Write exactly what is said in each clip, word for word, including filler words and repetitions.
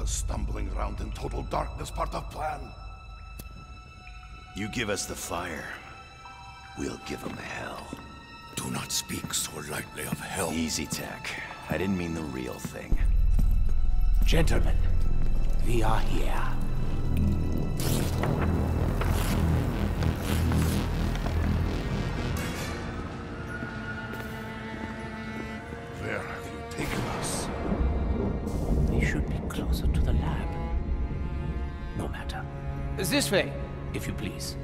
Was stumbling around in total darkness part of plan? You give us the fire, we'll give them hell. Do not speak so lightly of hell. Easy, Tech. I didn't mean the real thing. Gentlemen, we are here. Where have you taken us? We should be closer to the lab. No matter. This way, if you please.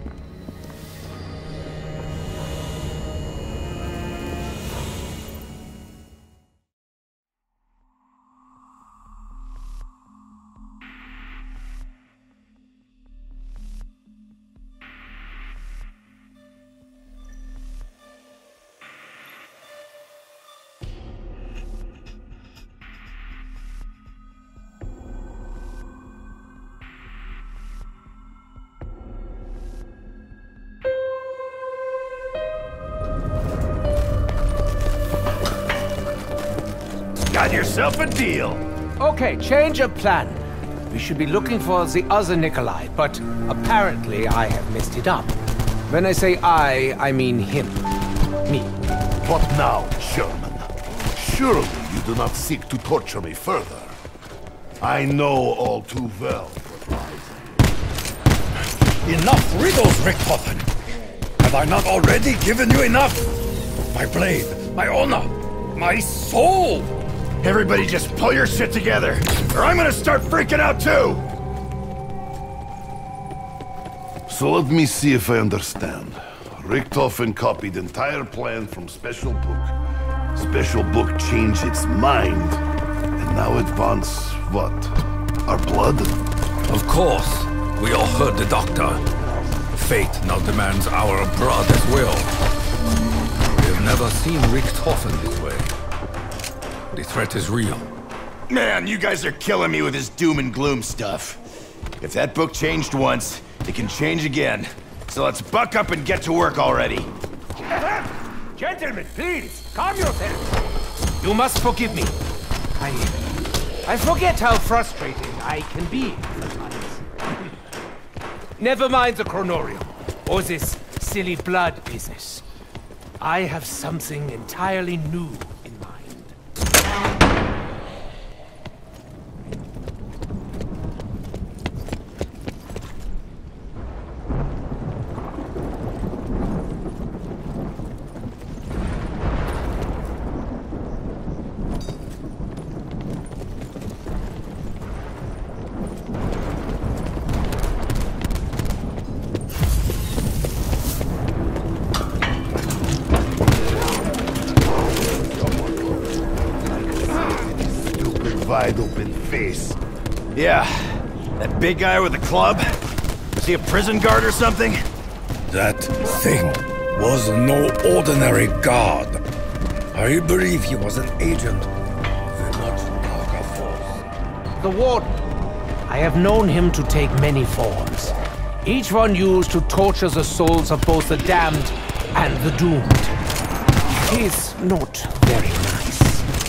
Got yourself a deal. Okay, change of plan. We should be looking for the other Nikolai, but apparently I have messed it up. When I say I, I mean him. Me. What now, Sherman? Surely you do not seek to torture me further. I know all too well what lies. Enough riddles, Richthofen! Have I not already given you enough? My blade, my honor, my soul! Everybody just pull your shit together, or I'm gonna start freaking out too! So let me see if I understand. Richthofen copied entire plan from Special Book. Special Book changed its mind. And now it wants, what? Our blood? Of course. We all heard the doctor. Fate now demands our blood as well. We have never seen Richthofen this way. The threat is real. Man, you guys are killing me with this doom and gloom stuff. If that book changed once, it can change again. So let's buck up and get to work already. Gentlemen, please, calm yourselves. You must forgive me. I... I forget how frustrating I can be sometimes. Never mind the chronorium, or this silly blood business. I have something entirely new in mind. Wide open face. Yeah, that big guy with the club? Was he a prison guard or something? That thing was no ordinary guard. I believe he was an agent of a much darker force. The Warden. I have known him to take many forms. Each one used to torture the souls of both the damned and the doomed. He's not very nice.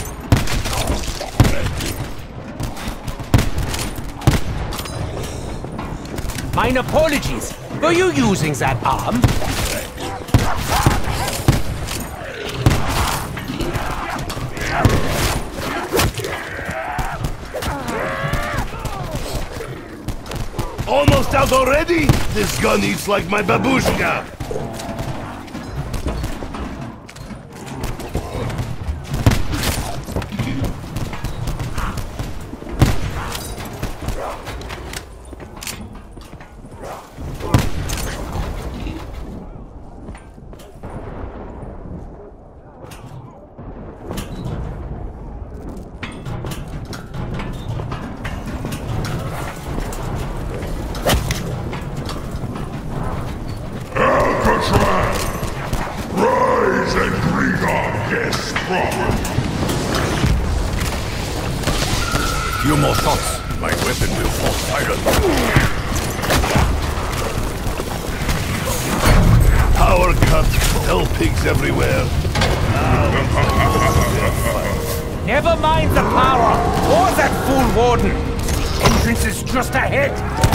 Mine apologies. Were you using that arm? Almost out already? This gun eats like my babushka. Few more shots, my weapon will fall silent. Power cut, hell pigs everywhere. Never mind the power, or that fool Warden. entrance is just ahead!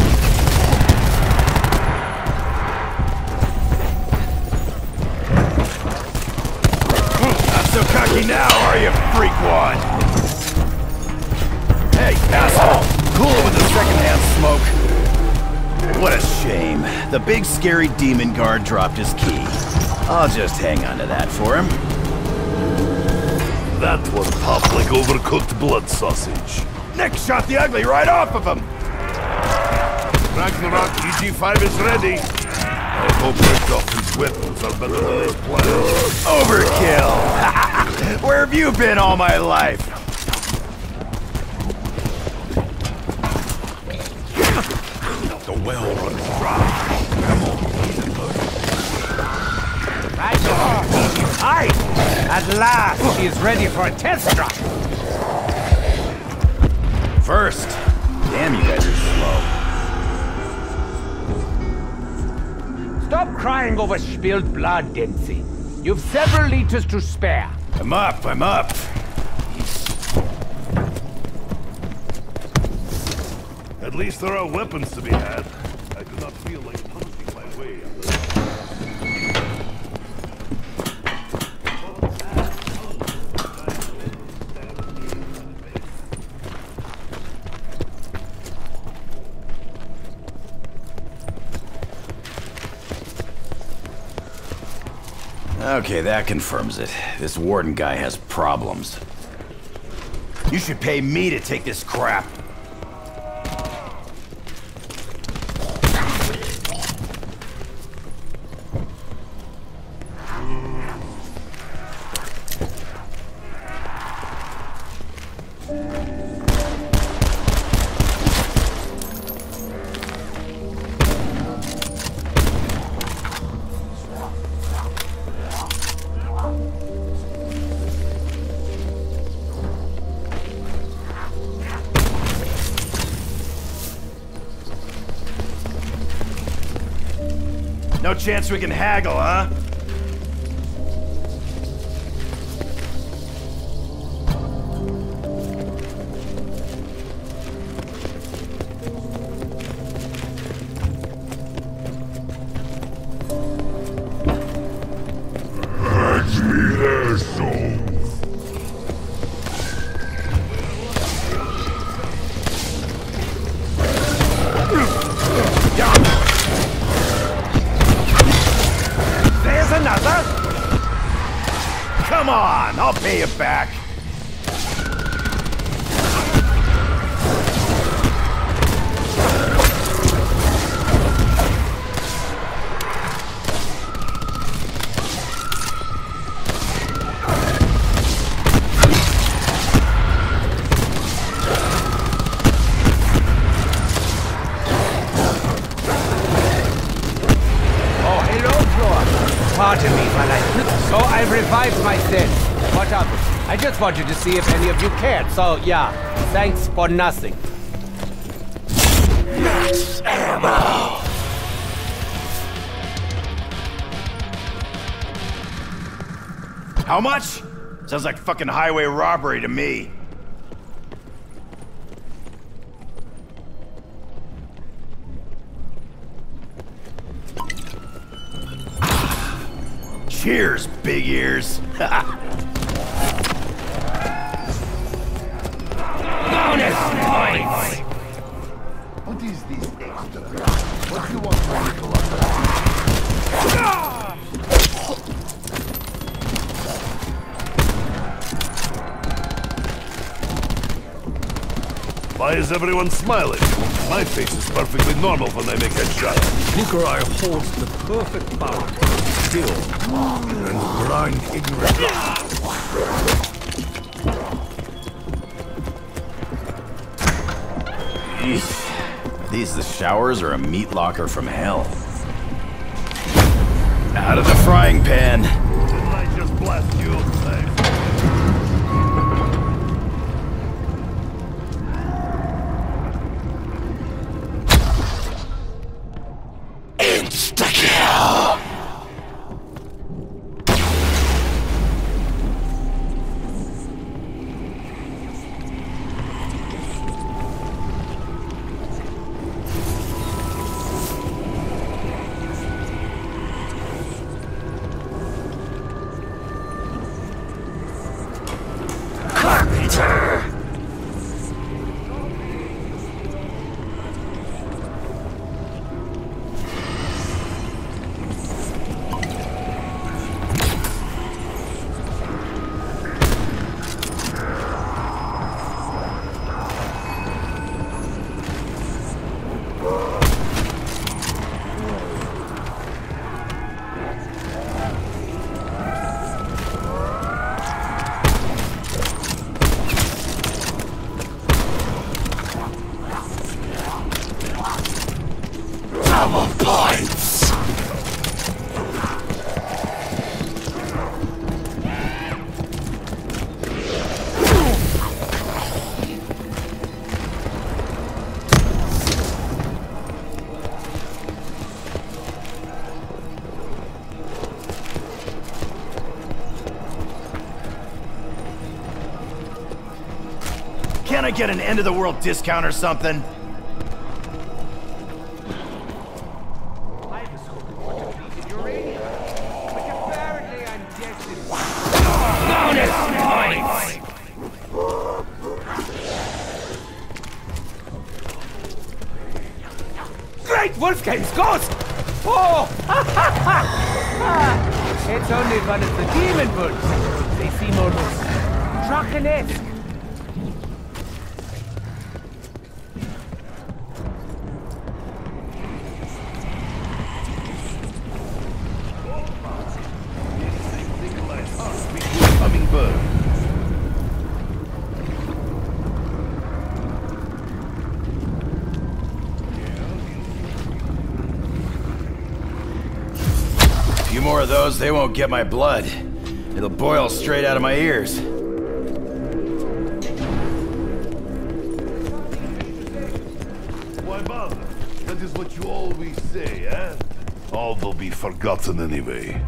Not so cocky now, are you, freakwad? Hey, asshole! Cool it with the secondhand smoke. What a shame. The big scary demon guard dropped his key. I'll just hang on to that for him. That one popped like overcooked blood sausage. Nick shot the ugly right off of him! Ragnarok, E G five is ready. I hope Richtoffen's weapons are better than his plans. Overkill! Where have you been all my life? The well runs dry. Come on, Edinburgh. Ragnarok, E G five! At last, she is ready for a test drive! First. Damn, you guys are slow. Stop crying over spilled blood, Dempsey. You've several liters to spare. I'm up, I'm up. At least there are weapons to be had. I do not feel like punching my way out of this. Okay, that confirms it. This warden guy has problems. You should pay me to take this crap. No chance we can haggle, huh? Come on, I'll pay you back. Pardon me while I... So I revived myself. What of it? I just wanted to see if any of you cared, so yeah. Thanks for nothing. Max ammo! How much? Sounds like fucking highway robbery to me. Cheers, big ears. Bonus points! What is this extra? What do you want from Nikolai? Why is everyone smiling? My face is perfectly normal when I make a shot. Nikolai holds the perfect balance of skill and blind ignorance. Eesh. Are these the showers or a meat locker from hell? Out of the frying pan. Didn't I just blast you? Thanks. Insta-kill! want to get an end-of-the-world discount or something? I was hoping for depleted uranium, but apparently I'm destined. Great Wolfgang's ghost! Oh! It's only one of the demon bulls. They seem almost draconesque. Hummingbird. A few more of those, they won't get my blood. It'll boil straight out of my ears. Why bother? That is what you always say, eh? All will be forgotten anyway.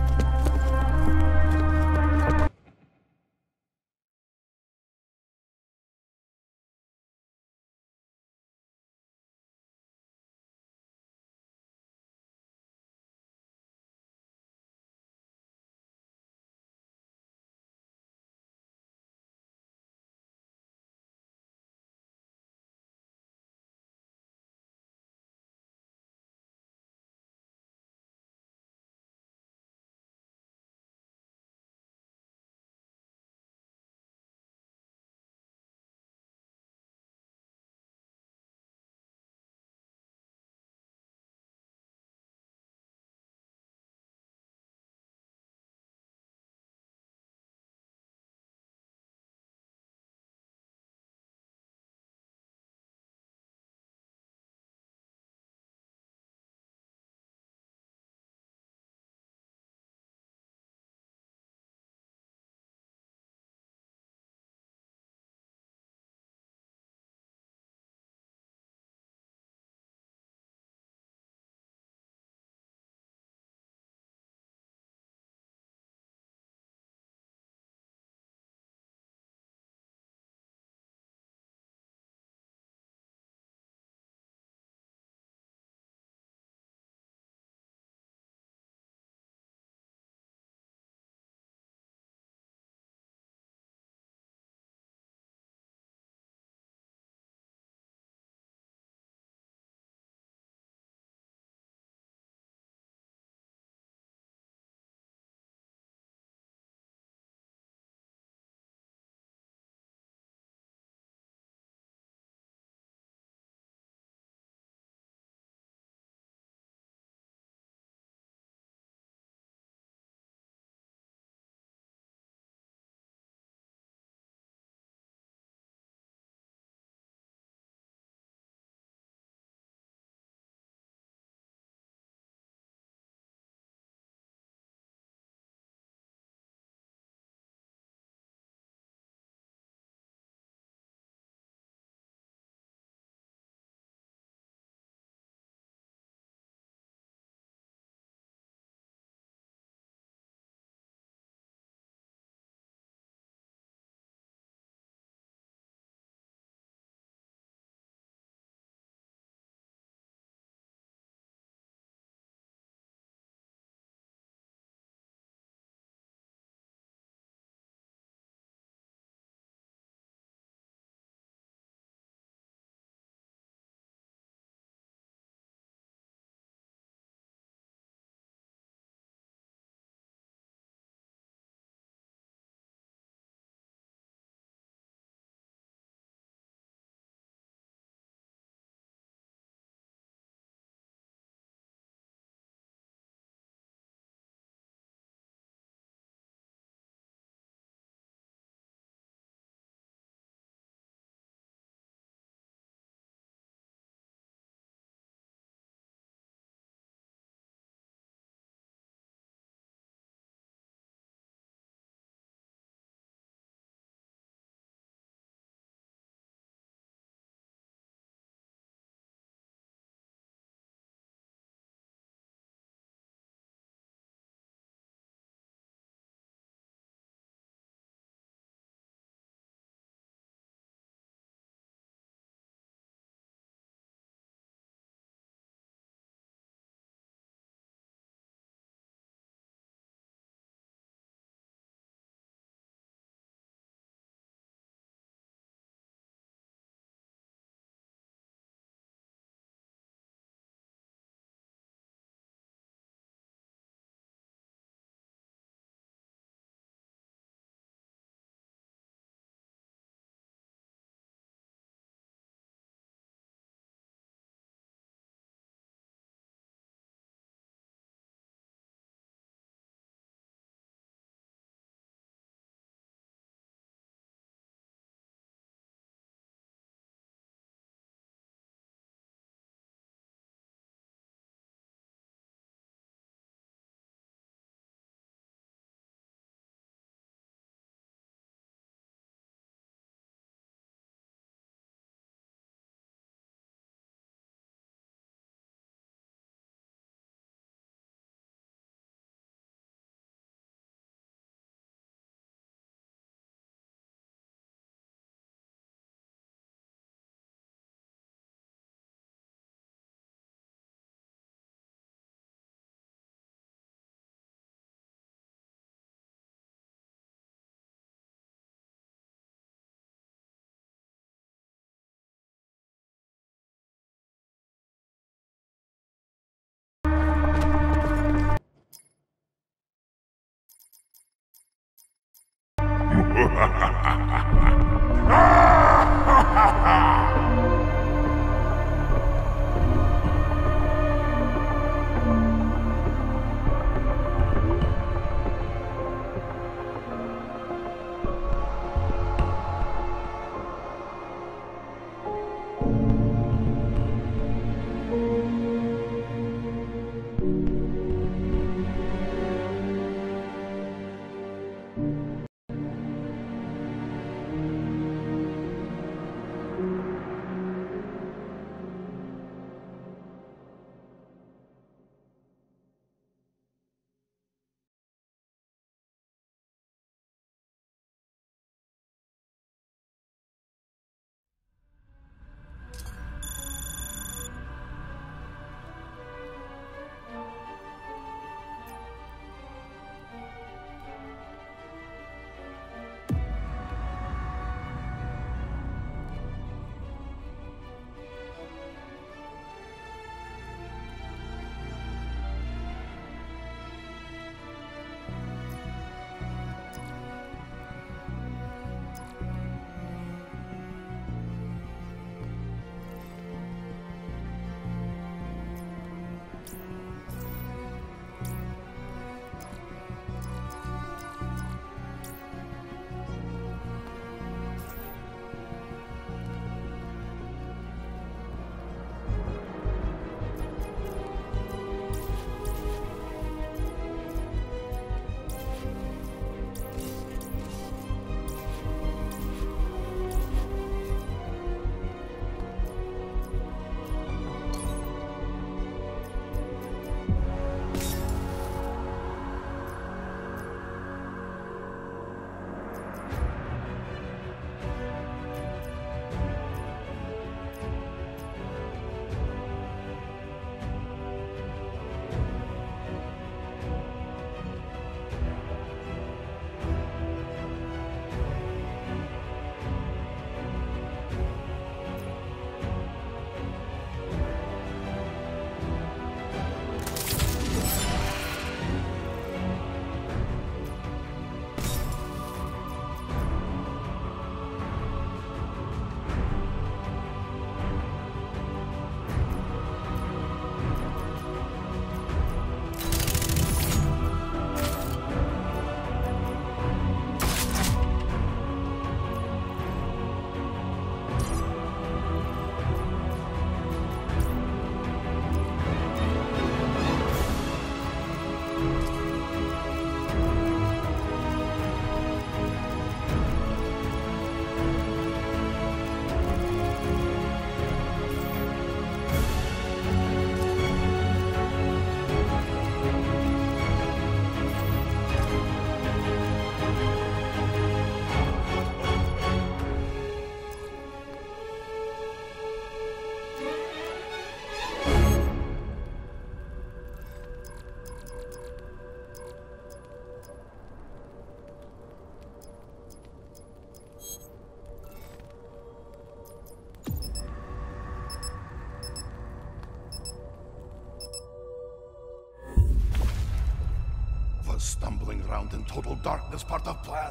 Stumbling around in total darkness part of plan?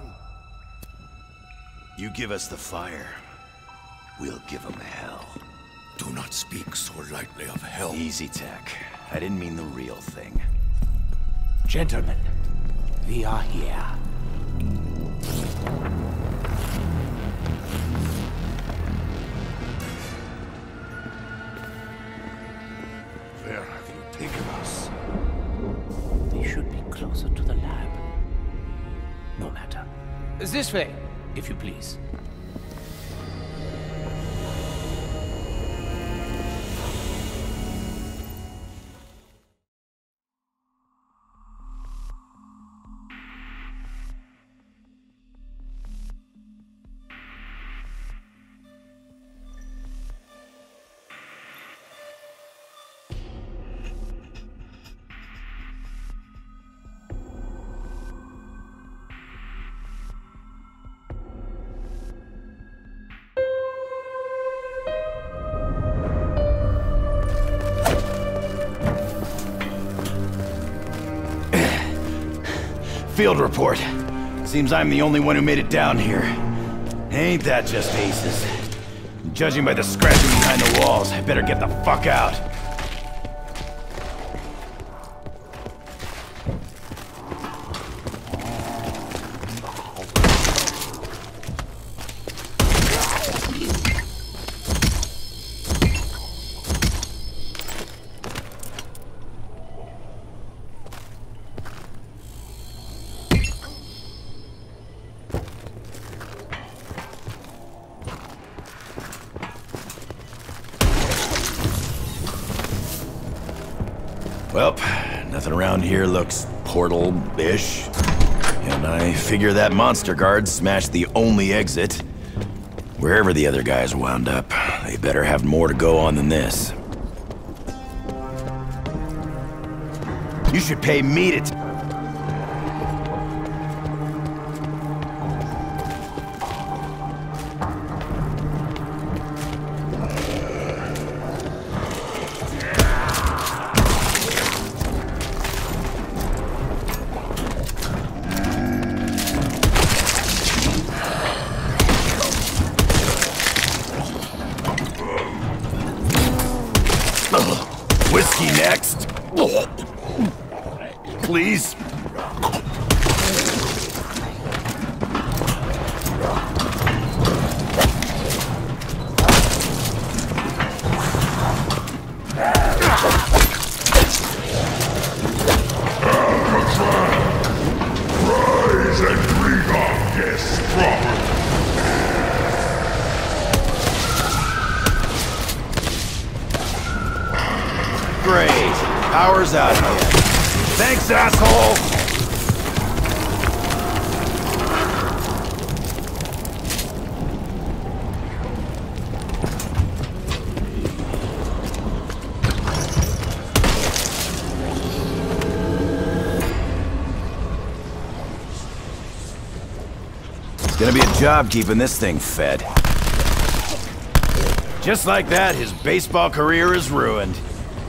You give us the fire, we'll give them hell. Do not speak so lightly of hell. Easy, Tech. I didn't mean the real thing. Gentlemen, we are here. Where have you taken us? We should be closer to the lab. No matter. This way, if you please. Field report. Seems I'm the only one who made it down here. Ain't that just aces? Judging by the scratching behind the walls, I better get the fuck out. Well, nothing around here looks portal-ish. And I figure that monster guard smashed the only exit. Wherever the other guys wound up, they better have more to go on than this. You should pay me to... T Whiskey next. Please. Rise and greet our guests properly. Great. Power's out here. Thanks, asshole! It's gonna be a job keeping this thing fed. Just like that, his baseball career is ruined.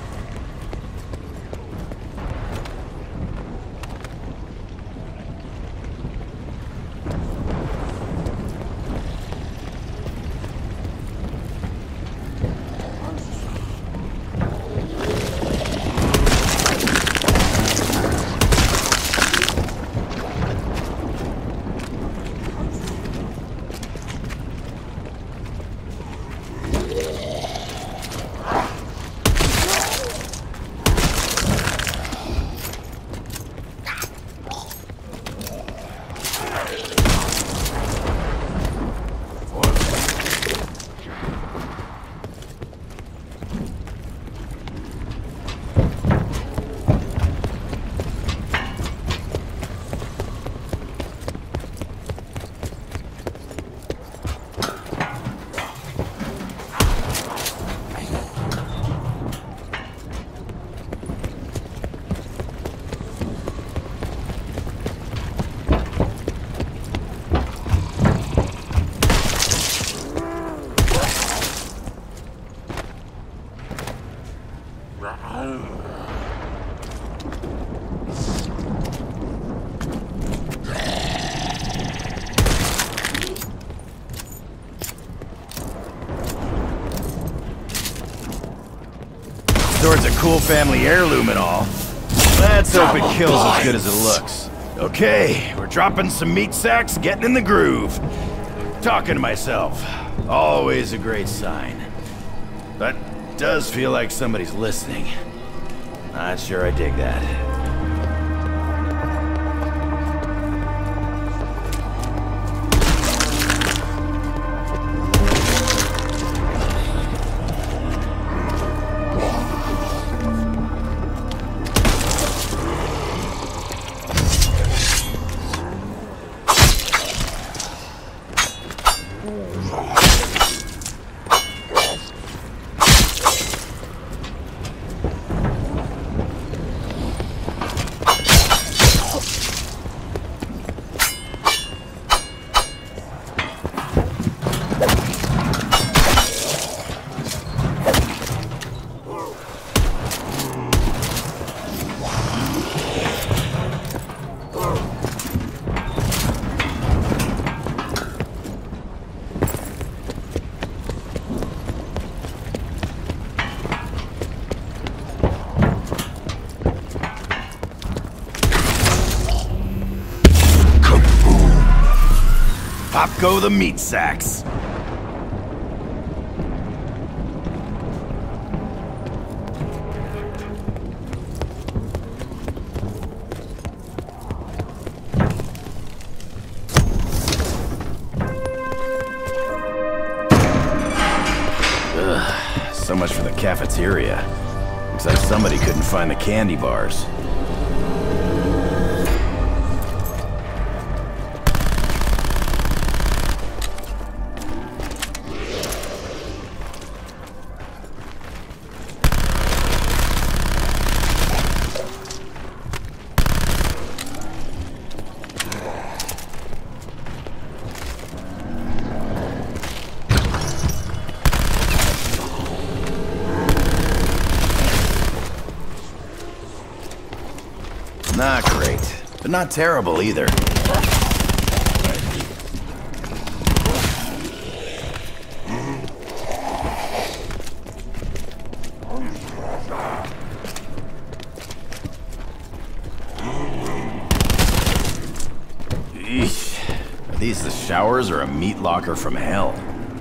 Sword's a cool family heirloom and all. Let's hope it kills as good as it looks. Okay, we're dropping some meat sacks, getting in the groove. Talking to myself. Always a great sign. But does feel like somebody's listening. Not sure I dig that. Off go the meat sacks. Ugh, so much for the cafeteria. Looks like somebody couldn't find the candy bars. Not great, but not terrible either. Eesh. Are these the showers or a meat locker from hell?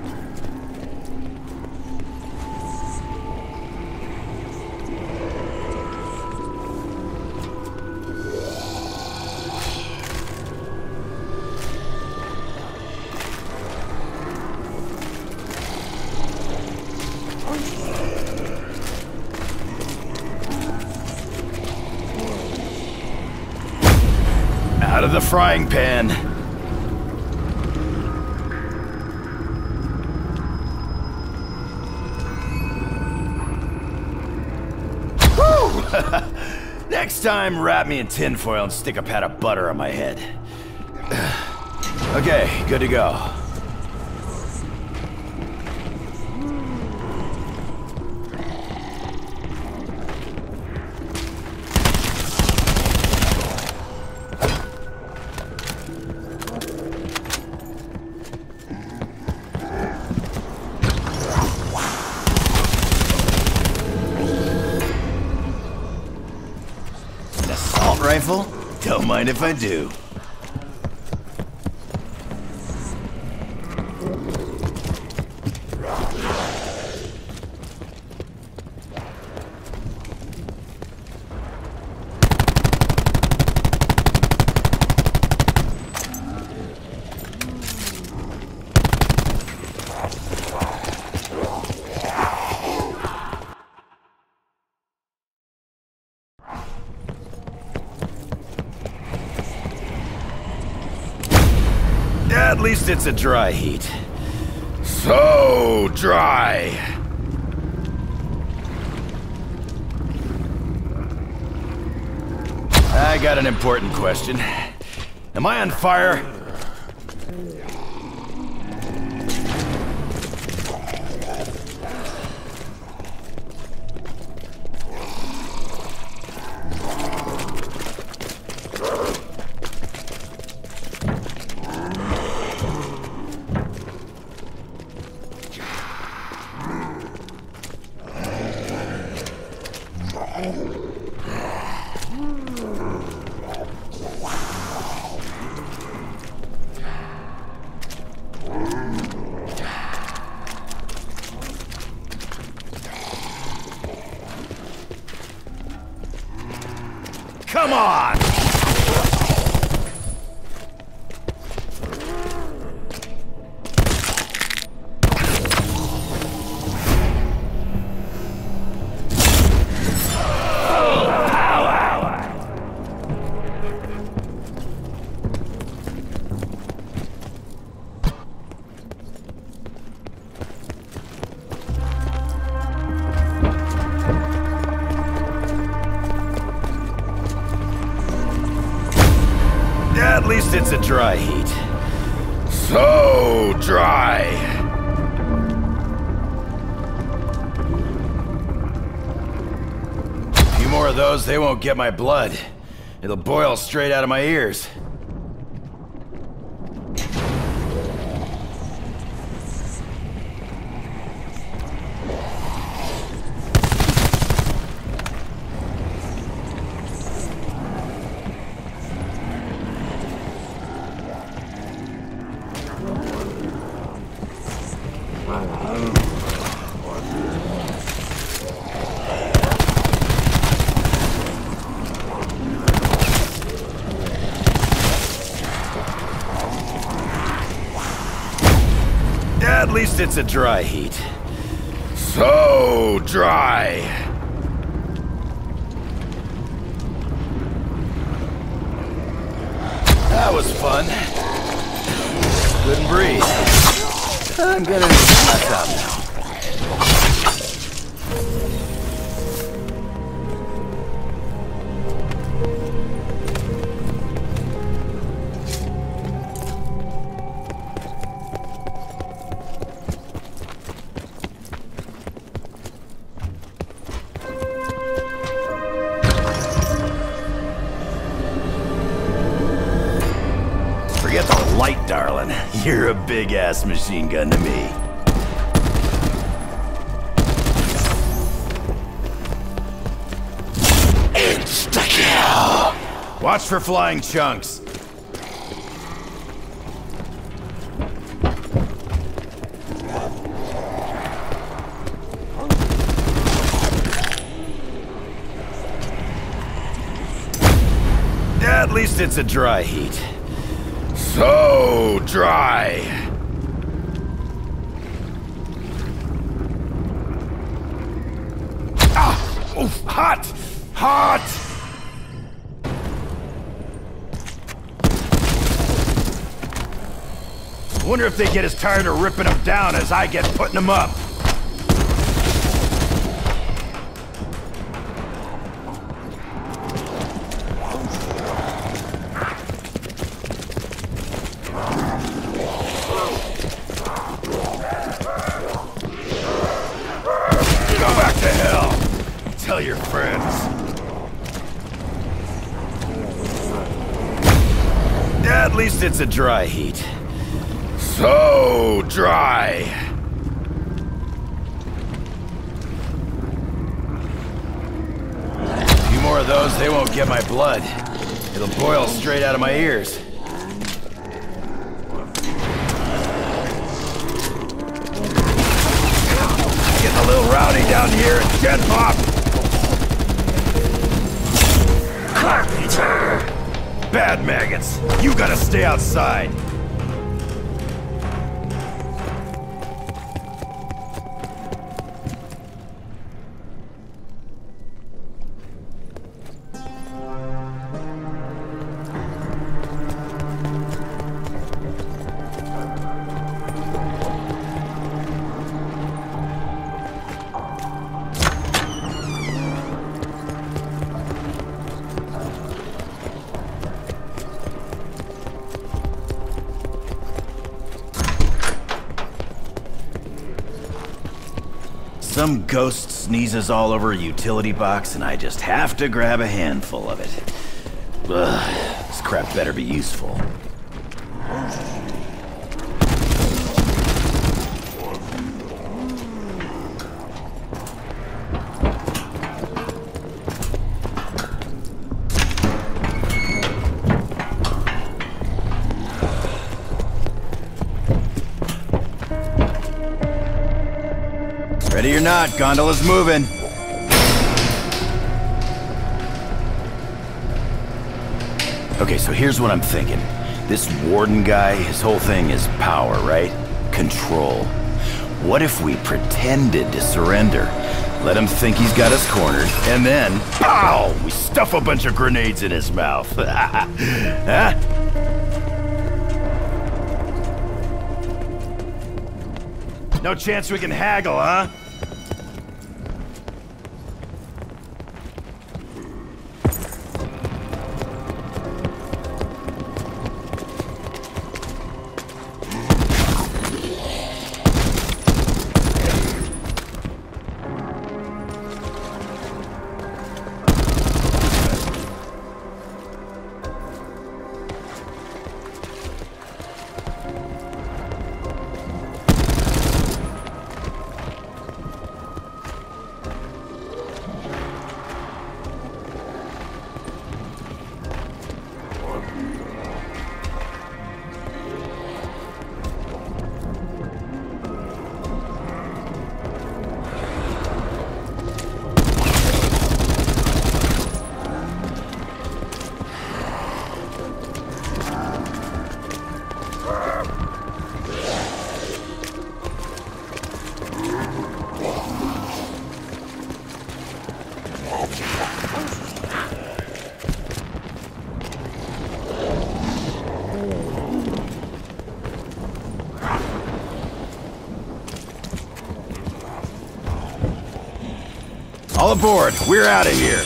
Out of the frying pan. Woo! Next time, wrap me in tinfoil and stick a pat of butter on my head. Okay, good to go. Rifle? Don't mind if I do. At least it's a dry heat. So dry! I got an important question. Am I on fire? Come on! At least it's a dry heat. So dry! A few more of those, they won't get my blood. It'll boil straight out of my ears. At least it's a dry heat. So dry. That was fun. Couldn't breathe. I'm gonna pass out now. Forget the light, darling. You're a big-ass machine gun to me. Insta-kill! Watch for flying chunks. At least it's a dry heat. So dry. Ah! Oof! Hot! Hot! Wonder if they get as tired of ripping them down as I get putting them up. Tell your friends. At least it's a dry heat. So dry. A few more of those, they won't get my blood. It'll boil straight out of my ears. Getting a little rowdy down here at Gen Pop. Carpenter! Bad maggots! You gotta stay outside! Some ghost sneezes all over a utility box, and I just have to grab a handful of it. Ugh, this crap better be useful. Ready or not, gondola's moving. Okay, so here's what I'm thinking. This warden guy, his whole thing is power, right? Control. What if we pretended to surrender? Let him think he's got us cornered, and then, pow! We stuff a bunch of grenades in his mouth. Huh? No chance we can haggle, huh? All aboard, we're out of here.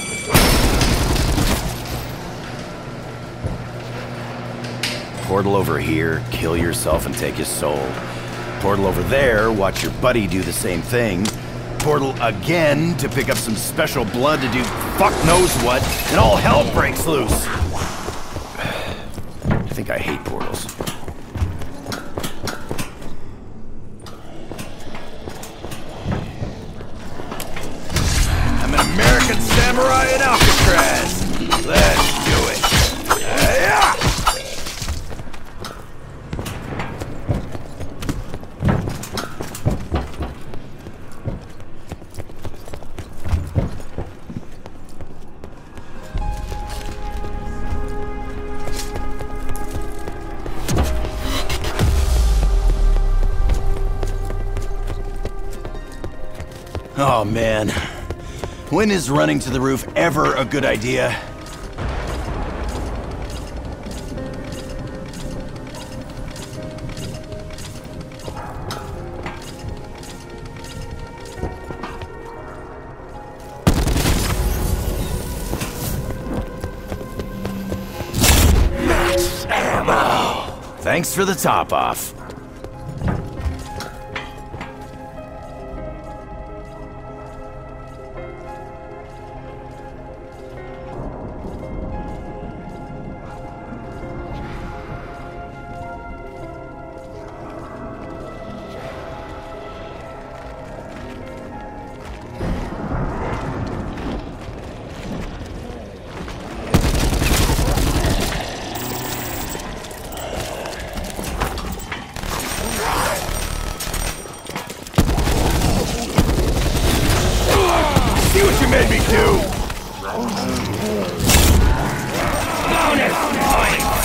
Portal over here, kill yourself and take his soul. Portal over there, watch your buddy do the same thing. Portal again to pick up some special blood to do fuck knows what, and all hell breaks loose. I think I hate portals. I'm an American samurai in Alcatraz. Let's do it. Yeah! Oh man, when is running to the roof ever a good idea? Max ammo! Thanks for the top off. See what you made me do! Bonus points!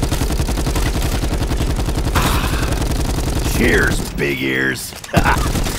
Cheers, big ears!